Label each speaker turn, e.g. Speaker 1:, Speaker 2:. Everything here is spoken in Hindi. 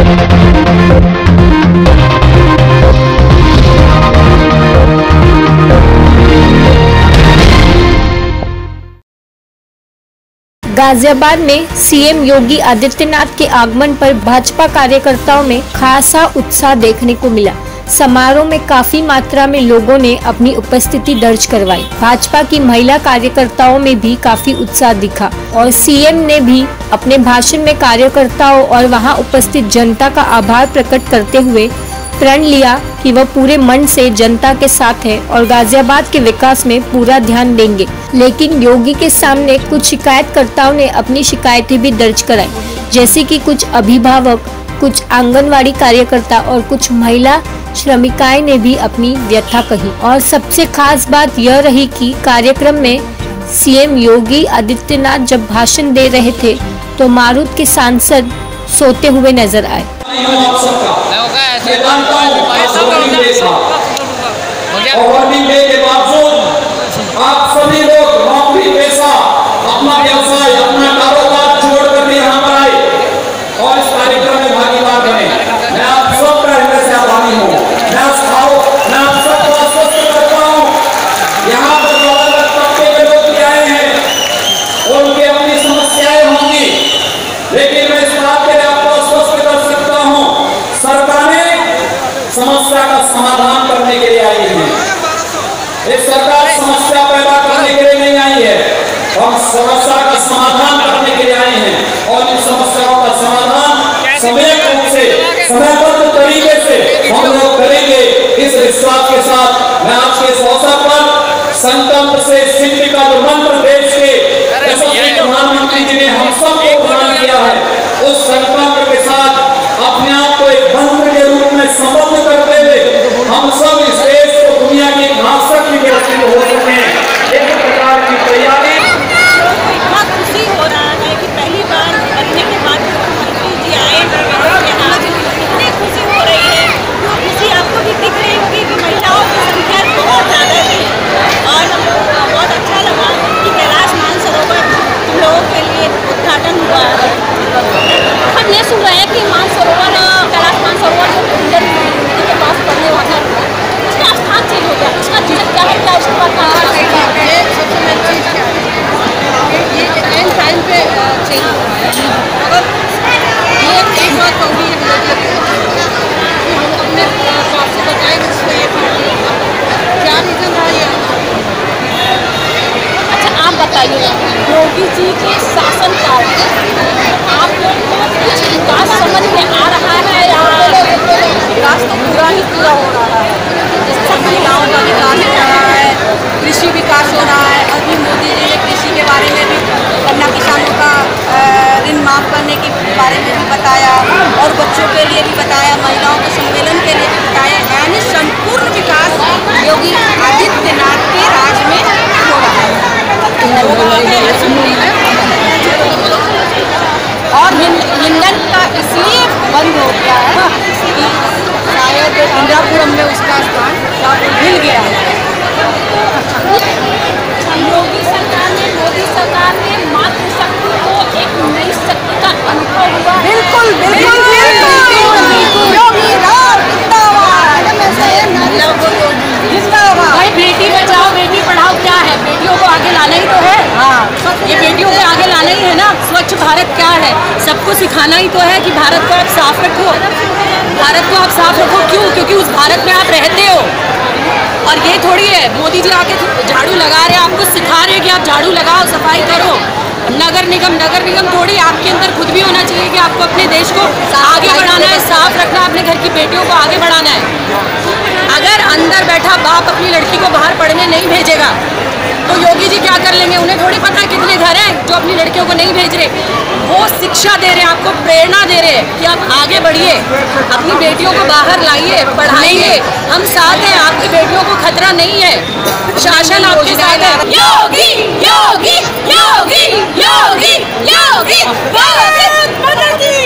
Speaker 1: गाजियाबाद में सीएम योगी आदित्यनाथ के आगमन पर भाजपा कार्यकर्ताओं में खासा उत्साह देखने को मिला। समारोह में काफी मात्रा में लोगों ने अपनी उपस्थिति दर्ज करवाई। भाजपा की महिला कार्यकर्ताओं में भी काफी उत्साह दिखा और सीएम ने भी अपने भाषण में कार्यकर्ताओं और वहां उपस्थित जनता का आभार प्रकट करते हुए प्रण लिया कि वह पूरे मन से जनता के साथ है और गाजियाबाद के विकास में पूरा ध्यान देंगे। लेकिन योगी के सामने कुछ शिकायतकर्ताओं ने अपनी शिकायतें भी दर्ज कराई, जैसे कि कुछ अभिभावक, कुछ आंगनवाड़ी कार्यकर्ता और कुछ महिला श्रमिकाएं ने भी अपनी व्यथा कही। और सबसे खास बात यह रही कि कार्यक्रम में सीएम योगी आदित्यनाथ जब भाषण दे रहे थे तो मारूद के सांसद सोते हुए नजर आए।
Speaker 2: आप सभी लोग नौकरी पेशा अपना व्यवसाय अपना कारोबार छोड़ कर यहाँ पर आए और इस कार्यक्रम में भागीदार बने। मैं आप सबका हृदय से आभारी हूँ। मैं आप सबको आश्वस्त करता हूँ, यहाँ पर जो अलग तबके के लोग भी आए हैं उनकी अपनी समस्याएं होंगी, लेकिन मैं इस बात के लिए आपको आश्वस्त कर सकता हूँ, सरकारें समस्या का समाधान करने के लिए आई है। इस सरकार समस्या पैदा करने के लिए नहीं आई है, हम समस्या का समाधान करने के लिए आए हैं और इन समस्याओं का समाधान समयबद्ध तरीके से हम लोग करेंगे। इस विश्वास के साथ मैं आज के इस अवसर पर संकल्प से सिद्धि का जो मंत्र देश के यशस्वी प्रधानमंत्री जी ने हम सबको प्रदान किया है, उस संकल्प के साथ अपने आप को एक मंत्र के रूप में संबद्ध करते हुए हम सब इस देश को दुनिया की महाशक्ति के रचना हो सके, एक प्रकार की तैयारी।
Speaker 3: बहुत खुशी हो रहा है कि पहली बार बनने के बाद मुख्यमंत्री जी आए यहाँ, इतनी खुशी हो रही है। वो खुशी आपको भी दिख रही होगी कि महिलाओं की संख्या बहुत ज़्यादा थी और बहुत अच्छा लगा कि कैलाश मानसरोवर हम लोगों के लिए उद्घाटन हुआ है। हम ये सुन रहे हैं कि मानसरोवर कैलाश मानसरोवर जो नदी के पास पड़ने वाला है उसका स्थान चेंज हो गया, उसका रीजन क्या है, क्या उसके बाद सबसे मेन चीज़ क्या है, ये एंड टाइम पे चेंज हो रहा है। अगर ये एक बात कहूँगी कि हम अपने पास से बताएं क्या रीज़न रहा है। अच्छा आप बताइए, योगी जी के शासनकाल आप लोग को कुछ विकास समझ में आ रहा है या विकास तो पूरा ही पूरा हो रहा है? जैसे महिलाओं का विकास हो रहा है, कृषि विकास हो रहा है। अभी मोदी जी ने कृषि के बारे में भी, गन्ना किसानों का ऋण माफ करने के बारे में भी बताया और बच्चों के लिए भी बताया, महिलाओं के सम्मेलन के लिए भी बताया। यानी संपूर्ण विकास योगी आदित्यनाथ के राज में हो रहा है। और ईंधन का इसलिए बंद हो गया है कि शायद इंदिरापुरम में उसका स्थान मिल गया है। मोदी सरकार ने मातृशक्ति को एक नई शक्ति का अनुभव हुआ। बिल्कुल बिल्कुल भाई, बेटी बचाओ बेटी पढ़ाओ क्या है? बेटियों को आगे लाना ही तो है। हाँ, ये बेटियों को आगे लाना ही है ना। स्वच्छ भारत क्या है? सबको सिखाना ही तो है कि भारत को आप साफ रखो। भारत को आप साफ रखो क्यों? क्योंकि उस भारत में आप रहते हो। और ये थोड़ी है मोदी जी आके झाड़ू लगा रहे हैं, आपको सिखा रहे हैं कि आप झाड़ू लगाओ, सफाई करो। नगर निगम थोड़ी, आपके अंदर खुद भी होना चाहिए कि आपको अपने देश को आगे बढ़ाना है, साफ रखना, अपने घर की बेटियों को आगे बढ़ाना है। अगर अंदर बैठा बाप अपनी लड़की को बाहर पढ़ने नहीं भेजेगा तो योगी जी क्या कर लेंगे? उन्हें थोड़ी पता कितने घर हैं जो अपनी लड़कियों को नहीं भेज रहे। वो शिक्षा दे रहे हैं, आपको प्रेरणा दे रहे हैं कि आप आगे बढ़िए, अपनी बेटियों को बाहर लाइए, पढ़ाइए। हम साथ हैं, आपकी बेटियों को खतरा नहीं है, शासन आपके साथ है। योगी योगी योगी योगी योगी भारत माता की